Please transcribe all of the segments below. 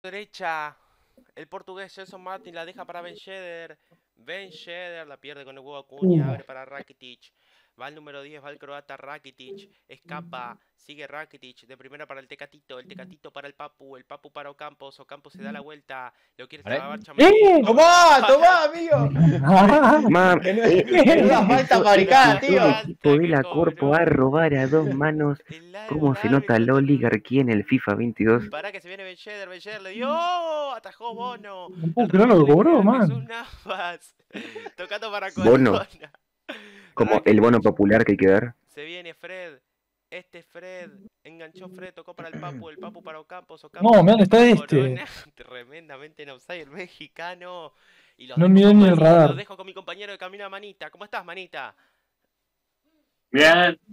derecha, el portugués Gelson Martin la deja para Ben Yedder. Ben Yedder la pierde con el huevo Acuña, abre para Rakitic. Va el número 10, va el croata Rakitic. Escapa, sigue Rakitic. De primera para el Tecatito para el Papu para Ocampos. Ocampos se da la vuelta. Lo quiere trabar Tchouaméni. ¡Tomá, amigo! Mam, Menuda falta maricada, tío. El equipo de la Corpo va a robar a dos manos. ¿Cómo se nota la oligarquía en el FIFA 22? Pará que se viene Ben Yedder le dio. Atajó Bono. No puedo creer lo que cobró, man. Tocando para Bono. Corona. Como el bono popular que hay que dar. Se viene Fred. Fred. Enganchó Fred, tocó para el Papu para Ocampos. No, man, está Corona, tremendamente en offside el mexicano. Y no miró ni el radar. Los dejo con mi compañero de camino a Manita. ¿Cómo estás, Manita? Bien.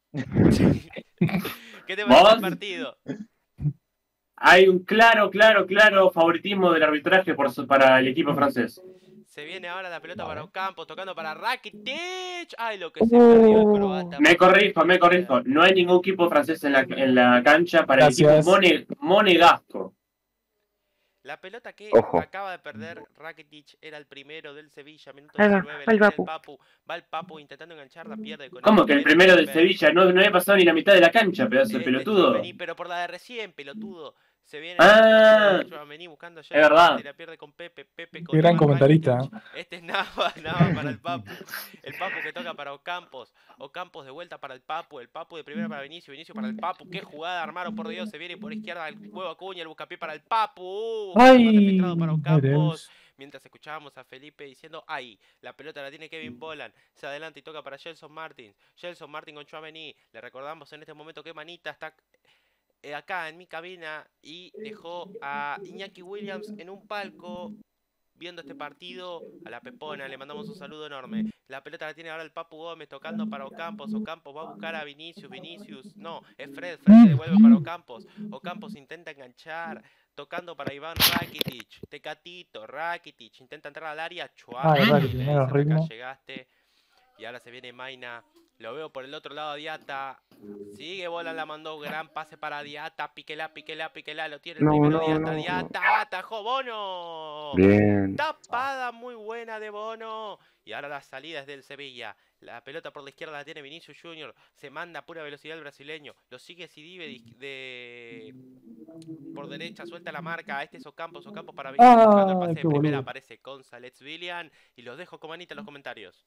¿Qué te parece el partido? Hay un claro favoritismo del arbitraje para el equipo francés. Se viene ahora la pelota para Ocampos, tocando para Rakitic. Ay, lo que se perdió el croata. Me corrijo. No hay ningún equipo francés en la cancha para el equipo monegasco. La pelota que acaba de perder Rakitic era el primero del Sevilla, minuto 19, va el Papu intentando enganchar, la pierde con ¿Cómo que el primero del Sevilla? No había pasado ni la mitad de la cancha, pedazo de pelotudo. Pero por la de recién, pelotudo. Se viene Tchouaméni buscando ya. Es verdad. La pierde con Pepe Qué gran comentarista. Este es Nava para el Papu. El Papu que toca para Ocampos. Ocampos de vuelta para el Papu de primera para Vinicius para el Papu. Qué jugada armaron, por Dios. Se viene por izquierda el huevo Acuña, el buscapié para el Papu. Ay, para Ocampos. Mientras escuchábamos a Felipe diciendo, ay, la pelota la tiene Kevin Bolan. Se adelanta y toca para Gelson Martin. Gelson Martin con Tchouaméni. Le recordamos en este momento que Manita está acá en mi cabina y dejó a Iñaki Williams en un palco viendo este partido. A la Pepona le mandamos un saludo enorme. La pelota la tiene ahora el Papu Gómez tocando para Ocampos. Ocampos va a buscar a Vinicius. No, es Fred se devuelve para Ocampos. Ocampos intenta enganchar. Tocando para Iván Rakitic. Tecatito, Rakitic. Intenta entrar al área. Acá llegaste. Y ahora se viene Maina. Lo veo por el otro lado a Diata. Sigue bola, la mandó. Gran pase para Diata. Piquela. Lo tiene el primero Diata. Atajó Bono. Bien. Tapada muy buena de Bono. Y ahora la salida es del Sevilla. La pelota por la izquierda la tiene Vinicius Junior. Se manda a pura velocidad el brasileño. Lo sigue Sidibe por derecha. Suelta la marca. Este es Ocampos para Vinicius. Buscando el pase de primera. Aparece González William. Y los dejo con Manita en los comentarios.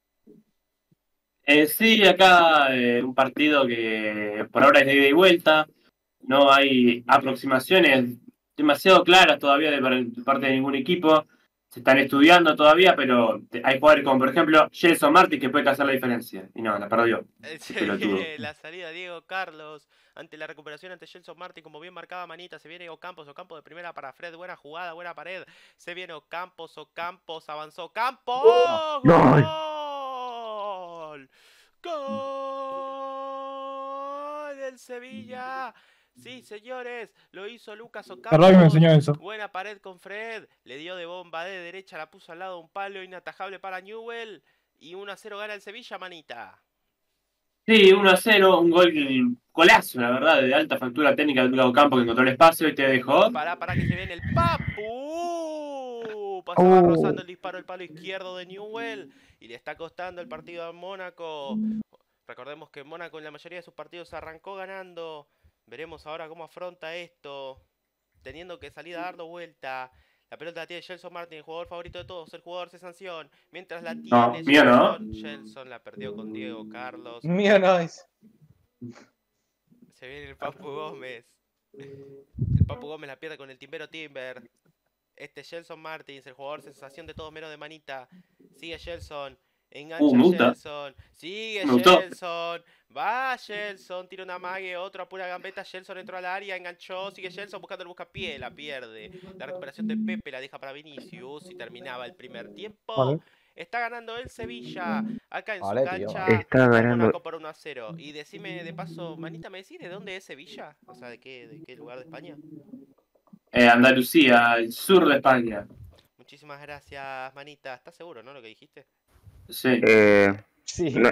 Sí, acá un partido que por ahora es de ida y vuelta. No hay aproximaciones demasiado claras todavía de parte de ningún equipo. Se están estudiando todavía, pero hay jugadores como, por ejemplo, Gelson Martin que puede hacer la diferencia. Y no, la perdió. La salida de Diego Carlos ante la recuperación ante Gelson Martin, como bien marcaba Manita. Se viene Ocampos de primera para Fred. Buena jugada, buena pared. Se viene Ocampos, avanzó Ocampos. ¡Gol del Sevilla! Sí, señores, lo hizo Lucas Ocampos. Me enseñó eso. Buena pared con Fred. Le dio de bomba de derecha, la puso al lado de un palo inatajable para Newell. Y 1-0 gana el Sevilla, Manita. Sí, 1-0, un golazo, la verdad, de alta factura técnica de Lucas Ocampos que encontró el espacio y te dejó. Pará que se viene el Papu. Pasaba rozando el disparo el palo izquierdo de Newell. Y le está costando el partido a Mónaco. Recordemos que Mónaco en la mayoría de sus partidos arrancó ganando. Veremos ahora cómo afronta esto. Teniendo que salir a darlo vuelta. La pelota la tiene Gelson Martin, el jugador favorito de todos. El jugador se sanción. Mientras la tiene Gelson la perdió con Diego Carlos. Mío no es. Se viene el Papu Gómez. El Papu Gómez la pierde con el Timbero Timber. Este es Gelson Martins, el jugador sensación de todos menos de Manita. Sigue Gelson. Engancha Gelson. Sigue Gelson. Va Gelson. Tira una mague. Otro a pura gambeta. Gelson entró al área. Enganchó. Sigue Gelson buscando el buscapié. La pierde. La recuperación de Pepe la deja para Vinicius. Y terminaba el primer tiempo. Vale. Está ganando el Sevilla. Acá en su cancha. Está ganando por 1-0. Y decime de paso, Manita, ¿me decís de dónde es Sevilla? O sea, ¿de qué lugar de España? Andalucía, el sur de España. Muchísimas gracias, Manita. ¿Estás seguro, no, lo que dijiste? Sí. Sí. No,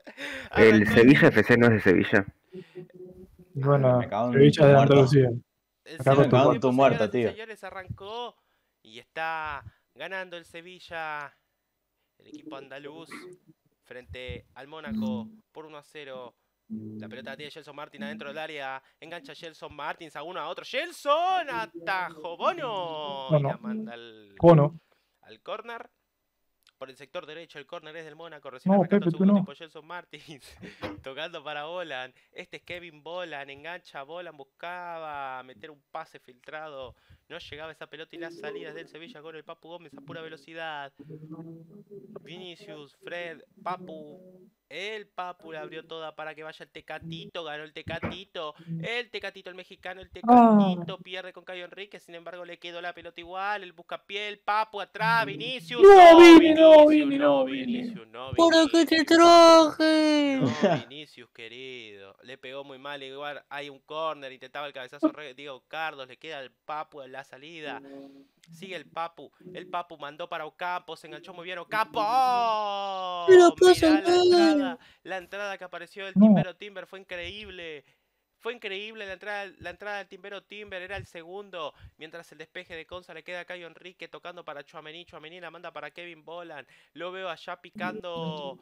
el Sevilla FC no es de Sevilla. Bueno, Me cago en Sevilla de muerto. Andalucía. El Acá con segundo tu- con tu muerto, señoras y tío. señores, arrancó y está ganando el Sevilla, el equipo andaluz, frente al Mónaco por 1-0. La pelota la tiene Gelson Martin adentro del área. Engancha Gelson Martins a uno a otro. ¡Gelson! ¡Atajo! ¡Bono! No, Y la no. manda Bono. al córner. Por el sector derecho, el córner es del Mónaco. Recién No, arrancando el Pepe, tú segundo no. tiempo, Gelson Martins. Tocando para Bolan. Este es Kevin Bolan. Engancha Bolan. Buscaba meter un pase filtrado. No llegaba esa pelota y las salidas del Sevilla con el Papu Gómez a pura velocidad. Vinicius, Fred, Papu. El Papu la abrió toda para que vaya el Tecatito. Ganó el Tecatito. El Tecatito, el mexicano, el Tecatito. Pierde con Cayo Enrique. Sin embargo, le quedó la pelota igual. El buscapié, el Papu atrás. Vinicius. No, Vini, Vinicius, Vini, no, Vini. Vinicius, no, ¿Para qué te Vinicius. traje? No, Vinicius, querido. Le pegó muy mal. Igual hay un córner. Intentaba el cabezazo. Diego Carlos. Le queda el Papu en la salida. Sigue el Papu. El Papu mandó para Ocampos. Se enganchó muy bien Ocampos. ¡Oh! Pero pasa Mirá la nada. entrada. La entrada que apareció del No. Timbero Timber fue increíble. Fue increíble la entrada del Timbero Timber. Era el segundo. Mientras el despeje de Conza le queda a Cayo Enrique tocando para Tchouaméni. Tchouaméni la manda para Kevin Bolan. Lo veo allá picando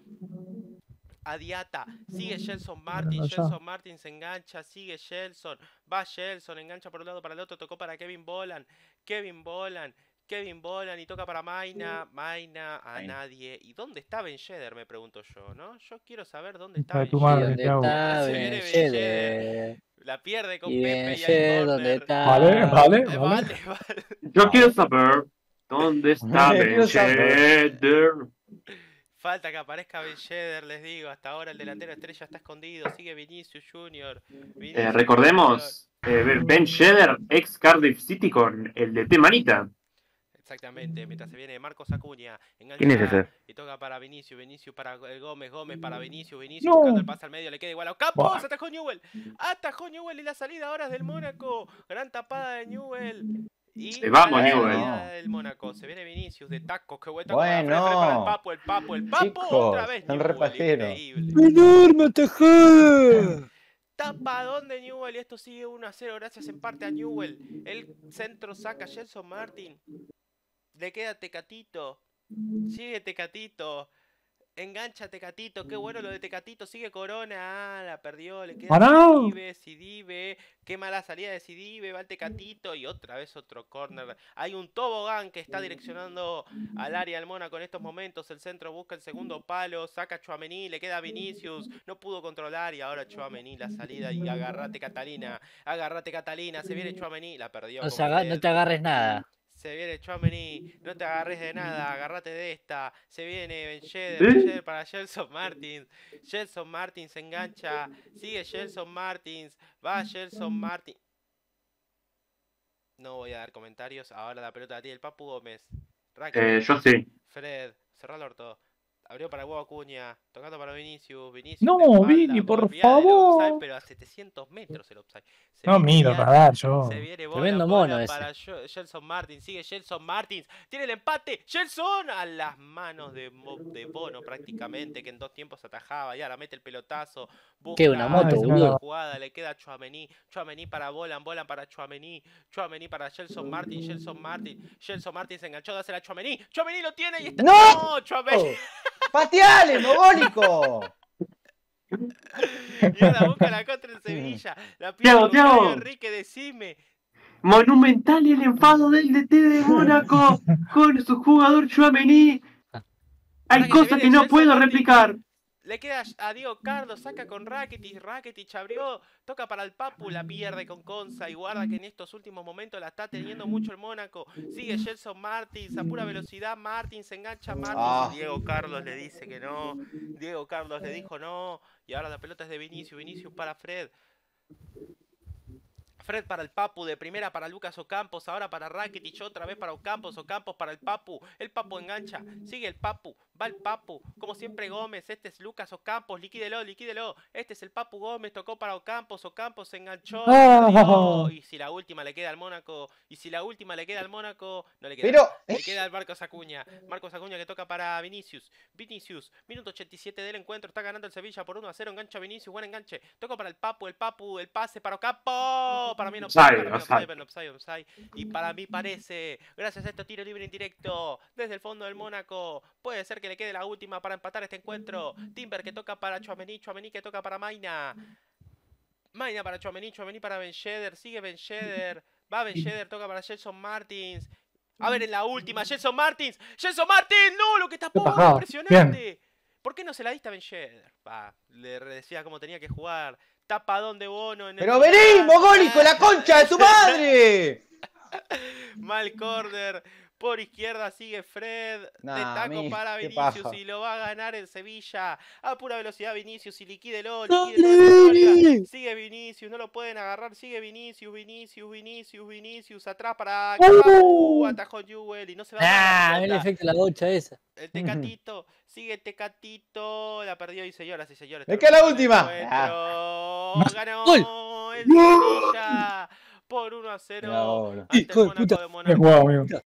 a Diata. Sigue Gelson Martin. allá. Gelson Martin se engancha. Sigue Gelson. Va Gelson. Engancha por un lado para el otro. Tocó para Kevin Bolan. Kevin Bolan. Kevin Bolan y toca para Maina. Maina a Maina. nadie. ¿Y dónde está Ben Yedder? Me pregunto yo, ¿no? Yo quiero saber dónde está Hija de Ben tu ¿Y madre, Yedder. dónde te hago. está Se viene Ben Ben Yedder? La pierde con ¿Y Pepe Ben y hay Yedder dónde córner. está? Vale, vale, Vale, vale. vale. Yo quiero saber dónde está Quiero Ben saber. Yedder. Falta que aparezca Ben Yedder, les digo. Hasta ahora el delantero estrella está escondido. Sigue Vinicius Junior. Vinicius Recordemos, Ben Yedder, ex Cardiff City con el de T Manita. Junior. Exactamente, mientras se viene Marcos Acuña. Engancha ¿Quién es para- ese? y toca para Vinicius. Vinicius para Gómez. Gómez para Vinicius. Vinicius No. buscando el pase al medio. Le queda igual a Ocampos. Buah. Atajó Newell. Atajó Newell y la salida ahora es del Mónaco. Gran tapada de Newell. Y Vamos, a la Newell. salida del Mónaco. Se viene Vinicius de tacos. Qué buen taco para Bueno. Fred, Fred para el Papu. El Papu. El Papu. Chicos, Otra vez están Newell. repajeros. Increíble. ¡Enorme tajada! Tapadón de Newell y esto sigue 1-0 gracias en parte a Newell. El centro saca a Gelson Martin. Le queda Tecatito. Sigue Tecatito. Engancha Tecatito. Qué bueno lo de Tecatito. Sigue Corona. Ah, la perdió. Le queda ¡Pará! Sidibe. Qué mala salida de Sidibe. Va el Tecatito. Y otra vez otro córner. Hay un tobogán que está direccionando al área del Mónaco en estos momentos. El centro busca el segundo palo. Saca a Tchouaméni. Le queda a Vinicius. No pudo controlar. Y ahora Tchouaméni la salida. Y agarrate Catalina. Agarrate Catalina. Se viene Tchouaméni. La perdió. No, como no Fred. te agarres nada. Se viene Tchouaméni, no te agarres de nada, agarrate de esta. Se viene Ben Yedder, ¿Eh? Ben Yedder para Gelson Martins. Gelson Martins se engancha, sigue Gelson Martins, va Gelson Martins. No voy a dar comentarios, ahora la pelota la tiene el Papu Gómez. Rakitic, Yo sí. Fred, cerrá el orto. Abrió para Hugo Acuña, tocando para Vinicius. Vinicius No, de espalda, Vini, por volvía del favor. offside, pero a 700 metros el offside. Se No viene miro Diata, radar yo. se viene Tremendo bola mono ese. para Gelson Martins. Sigue Gelson Martins. Tiene el empate. Gelson a las manos de Bono prácticamente. Que en 2 tiempos atajaba. Y ahora mete el pelotazo. Busca ¿Qué, una moto, busca boludo? la jugada. Le queda a Tchouaméni. Tchouaméni para Bolan. Bolan para Tchouaméni. Tchouaméni para Gelson Martins. Gelson Martins. Gelson Martins se enganchó. Dásela a Tchouaméni. Tchouaméni lo tiene y está. ¡No! Tchouaméni. ¡Pateale, mogólico! Y ahora busca la contra en Sevilla. La Thiago, pierde con Caio Thiago. Enrique. Decime. Monumental el enfado del DT de Mónaco con su jugador Tchouaméni. Ahora Hay que se cosas viene que no Gelson puedo Martins. replicar. Le queda a Diego Carlos, saca con Rakitic, Rakitic abrió, toca para el Papu, la pierde con Conza y guarda que en estos últimos momentos la está teniendo mucho el Mónaco. Sigue Gelson Martins a pura velocidad, Martins se engancha Martins. Ah. Diego Carlos le dice que no, Diego Carlos le dijo no y ahora la pelota es de Vinicius, Vinicius para Fred. Fred para el Papu, de primera para Lucas Ocampos, ahora para Rakitic, otra vez para Ocampos para el Papu engancha, sigue el Papu, va el Papu, como siempre Gómez, este es Lucas Ocampos, liquídelo, liquídelo, este es el Papu Gómez, tocó para Ocampos se enganchó, perdió, y si la última le queda al Mónaco, no le queda, Pero, le queda al Marcos Acuña que toca para Vinicius, minuto 87 del encuentro, está ganando el Sevilla por 1-0, engancha Vinicius, buen enganche, toca para el Papu, el pase para Ocampos, para mí no Offside, offside. Y para mí parece, gracias a este tiro libre indirecto, desde el fondo del Mónaco, puede ser que le quede la última para empatar este encuentro. Timber que toca para Tchouaméni, Tchouaméni que toca para Maina. Maina para Tchouaméni, Tchouaméni para Ben Yedder, sigue Ben Yedder. Va Ben Yedder, toca para Gelson Martins. A ver en la última, Gelson Martins. ¡Gelson Martins! ¡No! ¡Lo que tapó! Tajada. ¡Impresionante! Bien. ¿Por qué no se la diste a Ben Yedder? Le decía cómo tenía que jugar. Tapadón de Bono en el ¡Pero final. vení, mogólico, la concha de tu madre! Mal corner. Por izquierda sigue Fred. Nah, de taco amigo, para qué Vinicius paja. y lo va a ganar el Sevilla. A pura velocidad Vinicius y liquídelo. ¡Dale! Sigue Vinicius, no lo pueden agarrar. Sigue Vinicius. Atrás para atajó Jewel y no se va a Ah, dar el la efecto de la bocha esa. El Tecatito, sigue Tecatito, la perdió y señoras y señores. ¡Me queda la última! Ganó el Sevilla por 1-0 No, no. ante el Hijo de Mónaco puta. de Bien Mónaco. jugado, amigo.